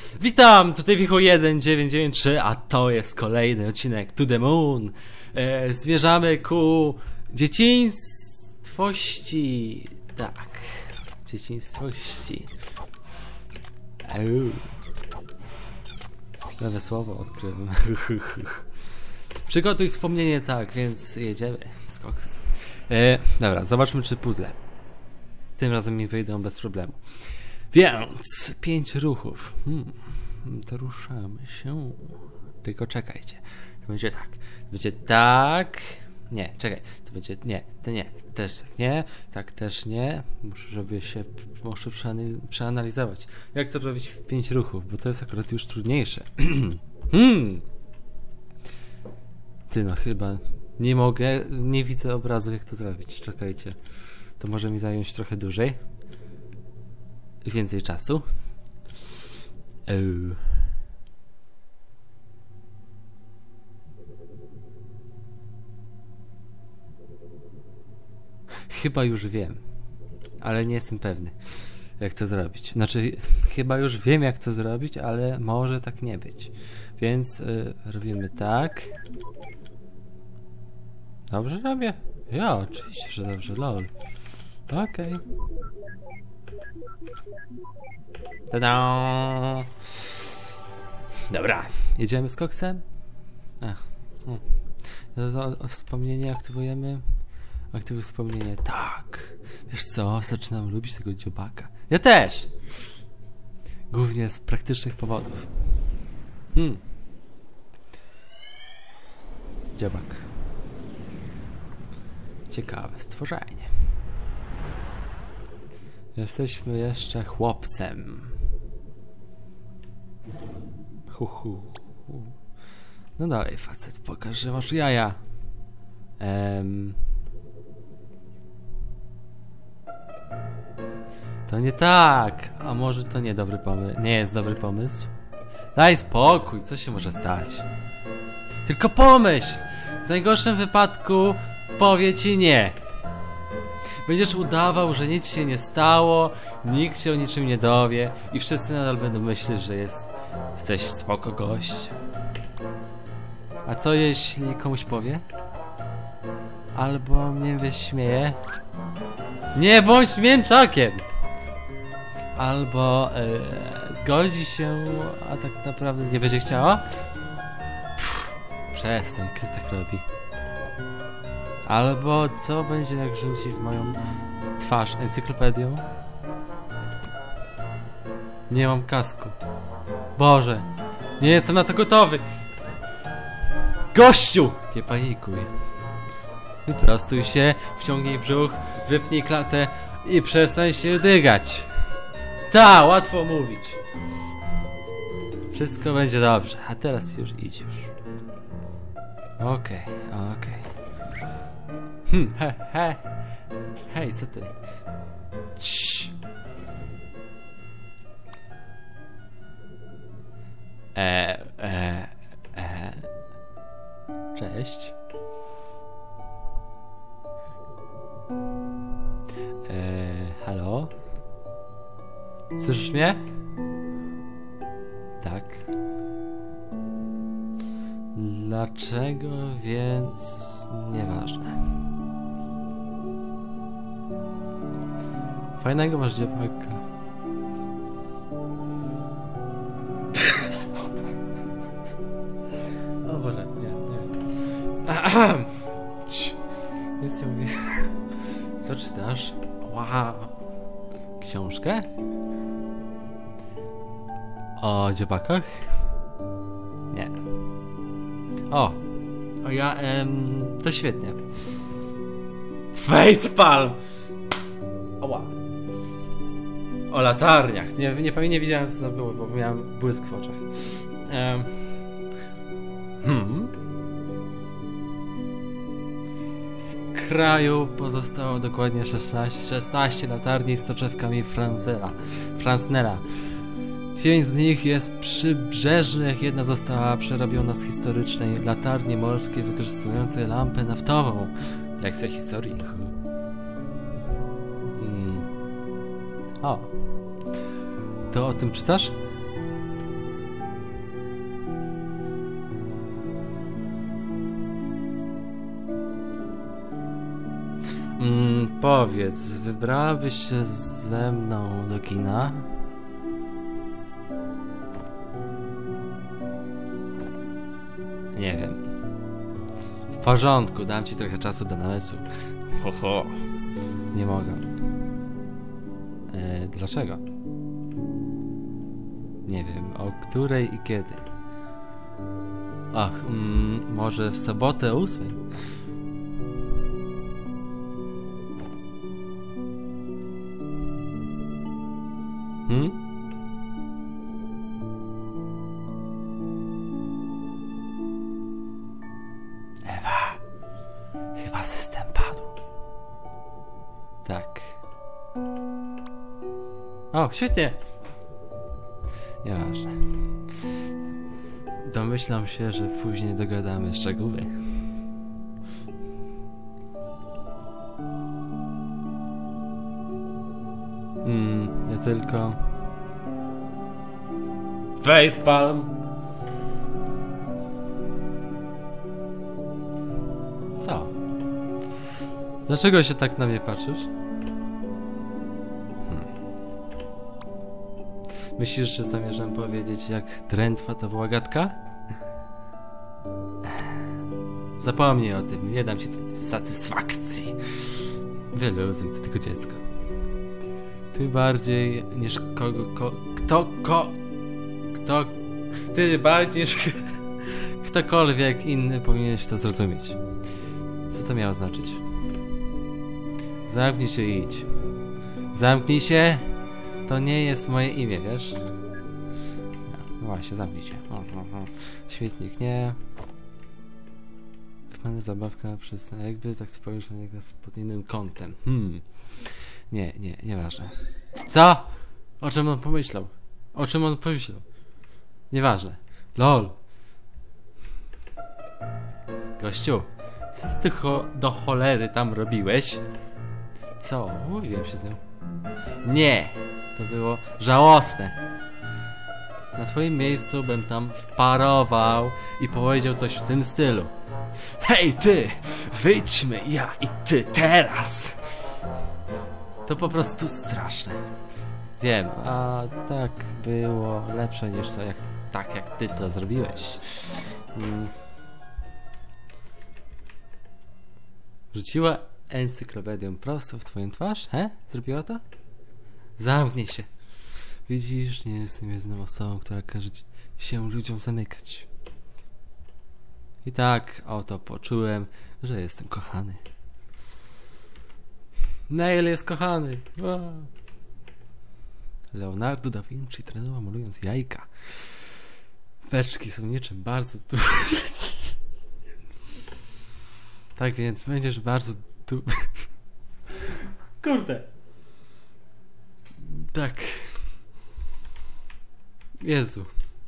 Witam, tutaj Wicho1993, a to jest kolejny odcinek To The Moon. Zmierzamy ku dzieciństwości. Tak, dzieciństwości. Nowe słowo odkryłem. Przygotuj wspomnienie, tak, więc jedziemy z koksem. Dobra, zobaczmy czy puzzle tym razem mi wyjdą bez problemu. Więc 5 ruchów. To ruszamy się. Tylko czekajcie. To będzie tak. To będzie tak. Nie, czekaj. To będzie nie. To nie. Też tak nie. Tak też nie. Muszę przeanalizować. Jak to robić w 5 ruchów, bo to jest akurat już trudniejsze. Ty no chyba nie mogę. Nie widzę obrazu jak to zrobić. Czekajcie. To może mi zająć trochę dłużej. Więcej czasu. Chyba już wiem, ale nie jestem pewny jak to zrobić. Znaczy, chyba już wiem jak to zrobić, ale może tak nie być. Więc robimy tak. Dobrze robię? Ja, oczywiście, że dobrze, lol. Okej. Tada! Dobra, jedziemy z koksem? Wspomnienie aktywujemy. Aktywuj wspomnienie. Tak. Wiesz co? Zaczynam lubić tego dziobaka. Ja też! Głównie z praktycznych powodów. Dziobak. Ciekawe stworzenie. Jesteśmy jeszcze chłopcem. No dalej, facet, pokaż, że masz jaja. To nie tak. A może to nie dobry pomysł? Nie jest dobry pomysł? Daj spokój, co się może stać? Tylko pomyśl. W najgorszym wypadku powie ci nie. Będziesz udawał, że nic się nie stało, nikt się o niczym nie dowie i wszyscy nadal będą myśleć, że jesteś spoko gość. A co jeśli komuś powie? Albo mnie wyśmieje? Nie bądź mięczakiem! Albo zgodzi się, a tak naprawdę nie będzie chciała? Przestań, kto tak robi? Albo co będzie jak rzuci w moją twarz encyklopedią? Nie mam kasku. Boże, nie jestem na to gotowy. Gościu! Nie panikuj. Wyprostuj się, wciągnij brzuch, wypnij klatę i przestań się dygać. Ta, łatwo mówić. Wszystko będzie dobrze, a teraz już idź już. Okej. Hej, co ty? Cii. Cześć. Halo? Słyszysz mnie? Tak. Dlaczego więc... Nieważne. Fajnego masz dziewaka. O Boże, nie. Nic nie mówię. Co czytasz? Wow. Książkę? O dziewakach? Nie. O ja, to świetnie. Facepalm! Oła. O latarniach. Nie widziałem co to było, bo miałem błysk w oczach. W kraju pozostało dokładnie 16 latarni z soczewkami Franznela. 9 z nich jest przybrzeżnych, jedna została przerobiona z historycznej latarni morskiej wykorzystującej lampę naftową. Lekcja historii. O. To o tym czytasz? powiedz, wybrałabyś się ze mną do kina? Nie wiem. W porządku, dam ci trochę czasu do namysłu. Ho, ho. Nie mogę. Dlaczego? Nie wiem, o której i kiedy. Ach, może w sobotę o 8? Ewa, chyba system padł. Tak. O, świetnie. Nieważne. Domyślam się, że później dogadamy szczegóły. Ja tylko... Facepalm! Co? Dlaczego się tak na mnie patrzysz? Myślisz, że zamierzam powiedzieć, jak drętwa to była gadka? Zapomnij o tym, nie dam ci tej satysfakcji. Wyluzuj, to tylko dziecko. Ty bardziej niż ty bardziej niż ktokolwiek inny powinieneś to zrozumieć. Co to miało znaczyć? Zamknij się i idź. Zamknij się! To nie jest moje imię, wiesz? No właśnie, zamknij się. Świetnik, nie. Pana zabawka przez... Jakby tak spojrzeć na niego pod innym kątem. Nieważne. Co? O czym on pomyślał? O czym on pomyślał? Nieważne. LOL. Gościu, co ty do cholery tam robiłeś? Co? Mówiłem się z nią. Nie! To było żałosne. Na twoim miejscu bym tam wparował i powiedział coś w tym stylu. Hej ty! Wyjdźmy ja i ty teraz! To po prostu straszne. Wiem, a tak było lepsze niż to, jak ty to zrobiłeś. Rzuciła encyklopedią prosto w twoją twarz? Zrobiła to? Zamknij się. Widzisz, nie jestem jedyną osobą, która każe się ludziom zamykać. I tak oto poczułem, że jestem kochany. Neil jest kochany. Wow. Leonardo da Vinci trenował malując jajka. Beczki są niczym bardzo Tak więc będziesz bardzo Kurde. Tak. Jezu.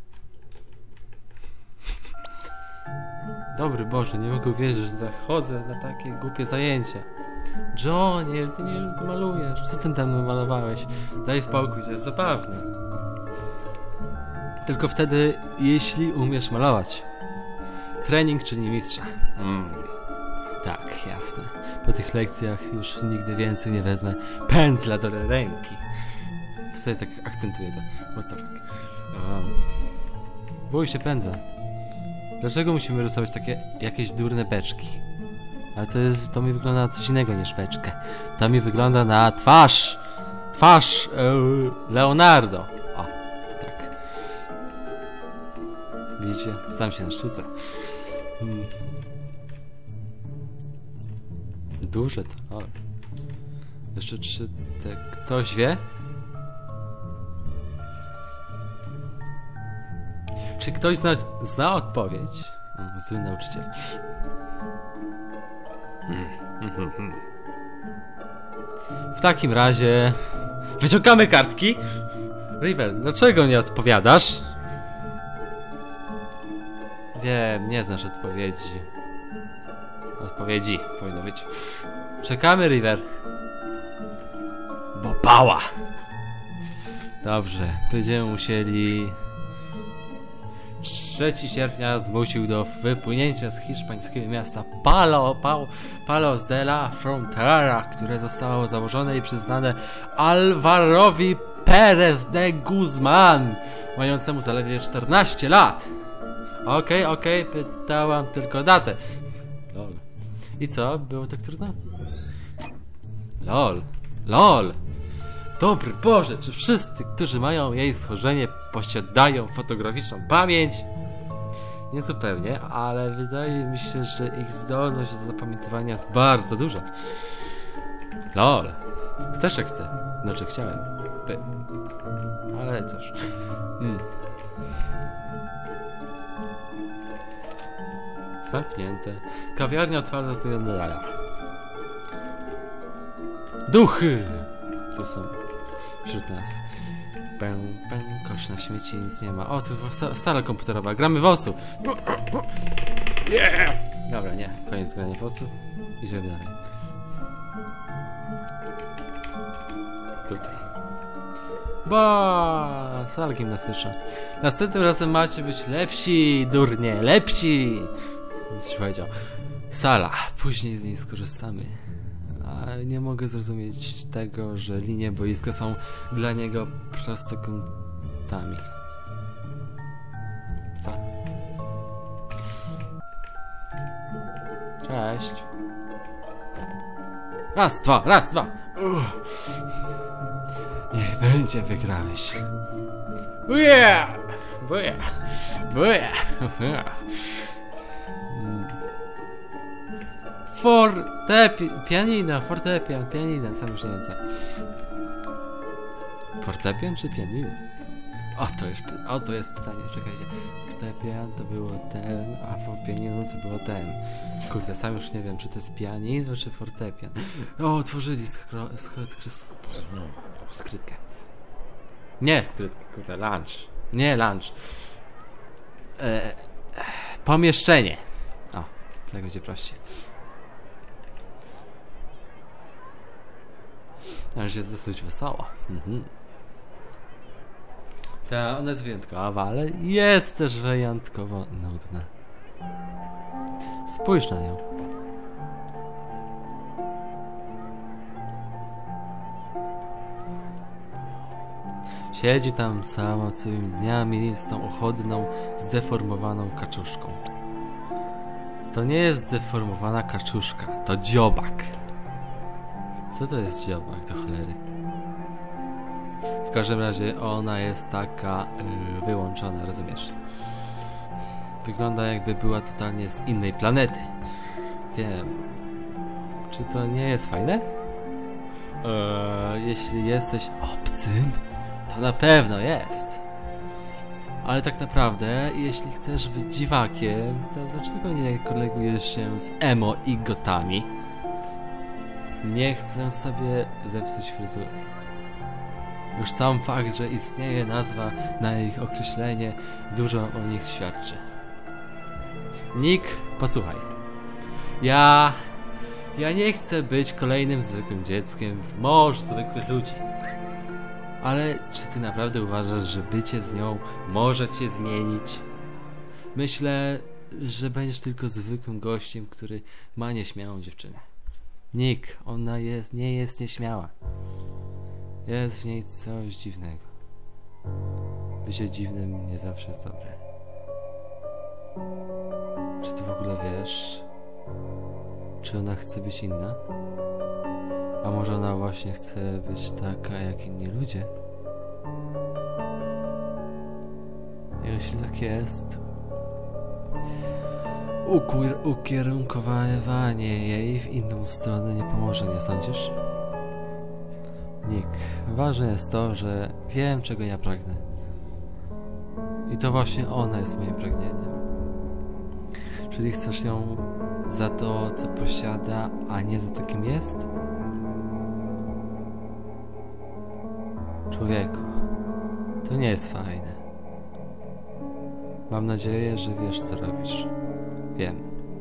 Dobry Boże, nie mogę uwierzyć, że zachodzę na takie głupie zajęcia. Johnie, ty nie malujesz. Co ty tam malowałeś? Daj spokój, to jest zabawne. Tylko wtedy, jeśli umiesz malować. Trening czyni mistrza. Tak, jasne. Po tych lekcjach już nigdy więcej nie wezmę pędzla do ręki. Sobie tak akcentuję to. What the fuck. Bój się pędza. Dlaczego musimy rysować takie jakieś durne beczki? Ale to mi wygląda na coś innego niż beczkę. To mi wygląda na twarz. Twarz Leonardo. O, tak. Widzicie? Sam się na sztuce. Duże to. O. Jeszcze czy ktoś wie? Czy ktoś zna odpowiedź? Zły nauczyciel. W takim razie wyciągamy kartki. River, dlaczego nie odpowiadasz? Wiem, nie znasz odpowiedzi. Odpowiedzi powinno być. Czekamy, River. Bo pała. Dobrze, będziemy musieli 3 sierpnia zmusił do wypłynięcia z hiszpańskiego miasta Palos de la Frontera, które zostało założone i przyznane Alvarowi Pérez de Guzmán, mającemu zaledwie 14 lat. Okej, pytałam tylko datę. Lol. I co? Było tak trudno? Lol. Dobry Boże, czy wszyscy, którzy mają jej schorzenie, posiadają fotograficzną pamięć? Nie zupełnie, ale wydaje mi się, że ich zdolność do zapamiętywania jest bardzo duża. Lol. Też chcę. Znaczy chciałem. Ale cóż. Zamknięte. Kawiarnia otwarta do Jodlala. Duchy! Tu są wśród nas. Kosz na śmieci, nic nie ma. O, tu sala komputerowa. Gramy w osu. Yeah! Dobra, nie. Koniec grania w osu. Idziemy dalej. Tutaj. Sala gimnastyczna. Następnym razem macie być lepsi, durnie. Lepsi! Coś powiedział. Sala. Później z niej skorzystamy. A nie mogę zrozumieć tego, że linie boiska są dla niego prostokątami. Co? Cześć. Raz, dwa. Niech będzie, wygrałeś. Pianina, sam już nie wiem co. Fortepian czy pianino? To jest pytanie, czekajcie. Fortepian to było ten, a pianino to było ten. Kurde, sam już nie wiem, czy to jest pianino, czy fortepian. Otworzyli skrytkę. Nie skrytkę, kurde, lunch. Nie lunch. Pomieszczenie. Tak będzie prościej. Ale jest dosyć wesoła. Ona jest wyjątkowa, ale jest też wyjątkowo nudna. Spójrz na nią. Siedzi tam sama całymi dniami z tą ochudną, zdeformowaną kaczuszką. To nie jest zdeformowana kaczuszka, to dziobak. Co to jest dziobak do cholery? W każdym razie ona jest taka wyłączona, rozumiesz? Wygląda jakby była totalnie z innej planety. Wiem. Czy to nie jest fajne? Jeśli jesteś obcym, to na pewno jest. Ale tak naprawdę, jeśli chcesz być dziwakiem, to dlaczego nie kolegujesz się z emo i gotami? Nie chcę sobie zepsuć fryzury. Już sam fakt, że istnieje nazwa na ich określenie, dużo o nich świadczy. Nick, posłuchaj. Ja nie chcę być kolejnym zwykłym dzieckiem w morzu zwykłych ludzi. Ale czy ty naprawdę uważasz, że bycie z nią może cię zmienić? Myślę, że będziesz tylko zwykłym gościem, który ma nieśmiałą dziewczynę. Nick, ona nie jest nieśmiała. Jest w niej coś dziwnego. Bycie dziwnym nie zawsze jest dobre. Czy ty w ogóle wiesz, czy ona chce być inna? A może ona właśnie chce być taka jak inni ludzie? Jeśli tak jest, ukierunkowanie jej w inną stronę nie pomoże, nie sądzisz? Nick, ważne jest to, że wiem, czego ja pragnę. I to właśnie ona jest moim pragnieniem. Czyli chcesz ją za to, co posiada, a nie za to, kim jest? Człowieku, to nie jest fajne. Mam nadzieję, że wiesz, co robisz. Wiem.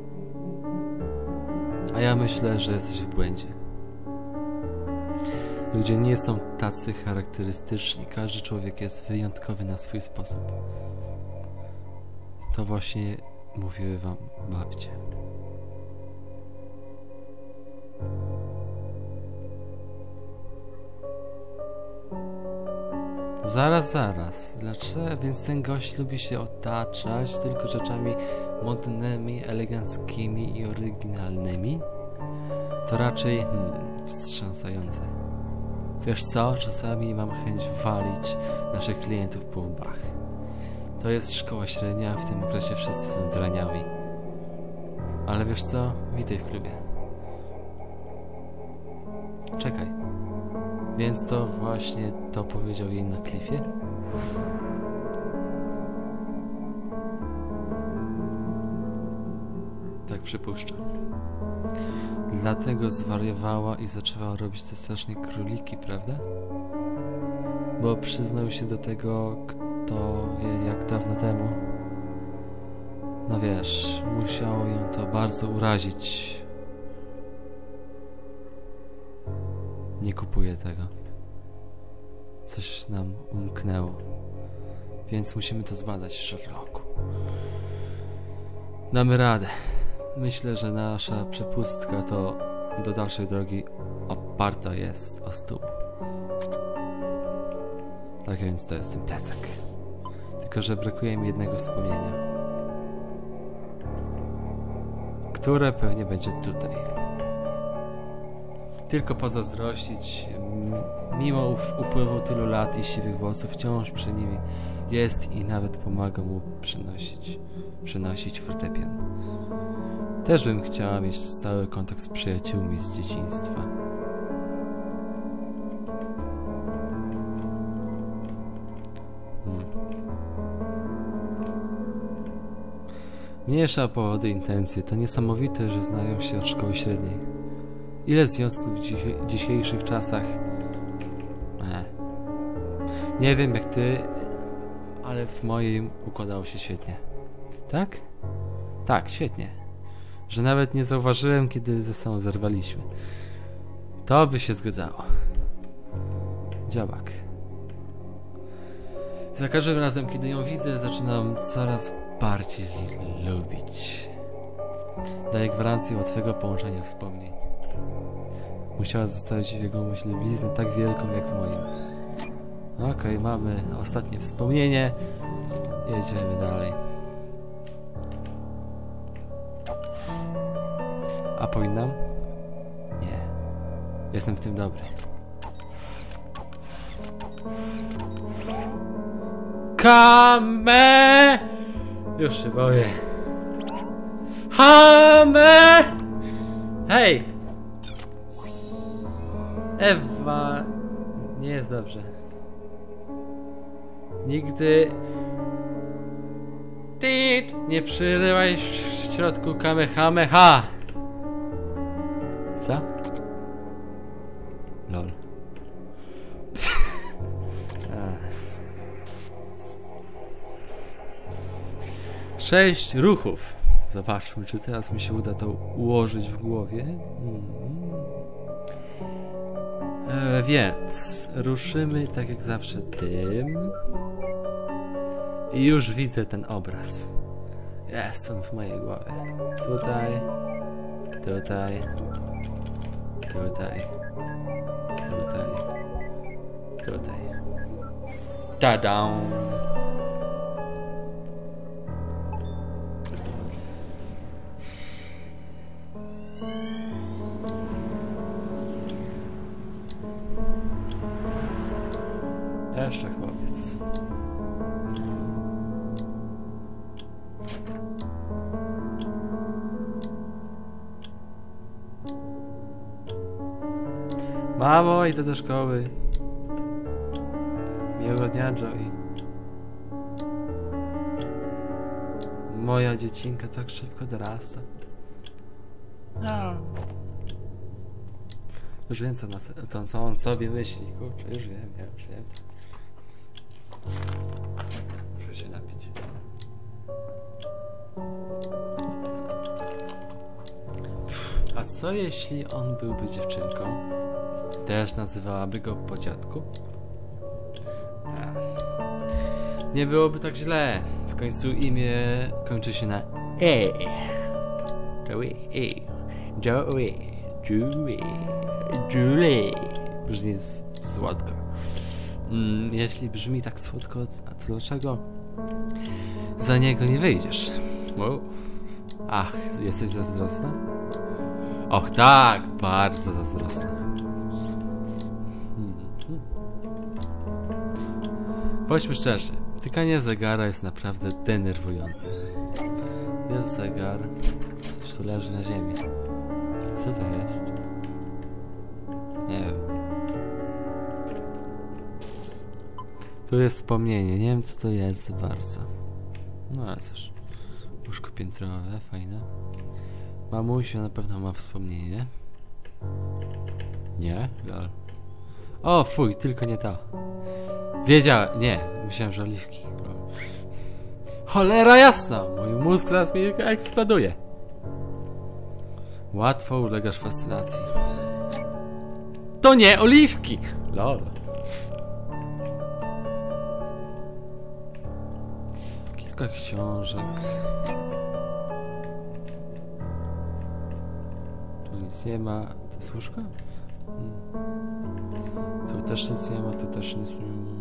A ja myślę, że jesteś w błędzie. Ludzie nie są tacy charakterystyczni. Każdy człowiek jest wyjątkowy na swój sposób. to właśnie mówiły wam babcie. Zaraz. Dlaczego? Więc ten gość lubi się otaczać tylko rzeczami modnymi, eleganckimi i oryginalnymi? To raczej wstrząsające. Wiesz co? Czasami mam chęć walić naszych klientów po łbach. To jest szkoła średnia, w tym okresie wszyscy są draniami. Ale wiesz co? Witaj w klubie. Czekaj. Więc to właśnie to powiedział jej na klifie? Tak przypuszczam. Dlatego zwariowała i zaczęła robić te straszne króliki, prawda? Bo przyznał się do tego, kto wie jak dawno temu. No wiesz, musiało ją to bardzo urazić. Nie kupuję tego. Coś nam umknęło. Więc musimy to zbadać, Sherlocku. Damy radę. Myślę, że nasza przepustka to do dalszej drogi oparta jest o stół. Tak więc to jest ten plecak. Tylko że brakuje mi jednego wspomnienia, które pewnie będzie tutaj. Tylko pozazdrościć, mimo upływu tylu lat i siwych włosów wciąż przy nim jest i nawet pomaga mu przynosić fortepian. Też bym chciała mieć stały kontakt z przyjaciółmi z dzieciństwa. Mniejsza powody intencje. To niesamowite, że znają się od szkoły średniej. Ile związków w dzisiejszych czasach? Nie wiem jak ty, ale w moim układało się świetnie. Tak? Tak, świetnie. Że nawet nie zauważyłem, kiedy ze sobą zerwaliśmy. To by się zgadzało. Dziabak. Za każdym razem, kiedy ją widzę, zaczynam coraz bardziej lubić. Daję gwarancję łatwego połączenia wspomnień. Musiała zostawić w jego myśli bliznę tak wielką jak w moim. Okej, mamy ostatnie wspomnienie. Jedziemy dalej. A powinnam? Nie. Jestem w tym dobry. Kame! Już się boję. Hame! Hej! Ewa... Nie jest dobrze. Nigdy... Nie przyrywaj w środku Kamehameha! Co? Lol. 6 ruchów. Zobaczmy, czy teraz mi się uda to ułożyć w głowie. Więc ruszymy tak jak zawsze tym. I już widzę ten obraz. Jest on w mojej głowie. Tutaj. Tutaj. Tutaj. Tutaj. Tutaj. Ta-da! Jeszcze chłopiec. Mamo, idę do szkoły. Miłego dnia, Joey. Moja dziecinka tak szybko dorasta. No. Już wiem, co on sobie myśli. Kurczę, już wiem. Muszę się napić. A co jeśli on byłby dziewczynką? Też nazywałaby go po dziadku? Nie byłoby tak źle. W W końcu imię kończy się na E. Joey, Julie. Brzmi słodko. Jeśli brzmi tak słodko, a to dlaczego za niego nie wyjdziesz? Wow. Ach, jesteś zazdrosna? Och tak, bardzo zazdrosna. Bądźmy szczerzy, tykanie zegara jest naprawdę denerwujące. Jest zegar, coś tu leży na ziemi. Co to jest? Nie wiem. Tu jest wspomnienie, nie wiem co to jest za bardzo. No ale cóż. Łóżko piętrowe, fajne. Mamusia na pewno ma wspomnienie. Nie? Lol. O, fuj, tylko nie ta. Wiedziałem, nie, myślałem, że oliwki. Cholera jasna! Mój mózg zaraz mi eksploduje. Łatwo ulegasz fascynacji. To nie oliwki! Lol. Kilka książek. Tu nic nie ma. To jest łóżko? Tu też nic nie ma, tu też nic nie ma.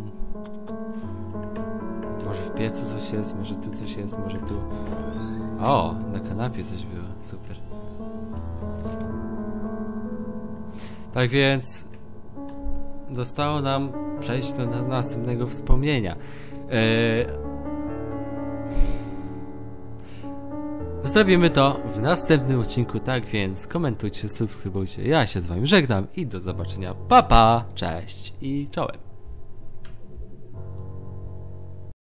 Może w piecu coś jest, może tu coś jest, może tu... O! Na kanapie coś było. Super. Tak więc... Zostało nam przejść do następnego wspomnienia. Zrobimy to w następnym odcinku, tak więc komentujcie, subskrybujcie. Ja się z wami żegnam i do zobaczenia. Pa, pa, cześć i czołem.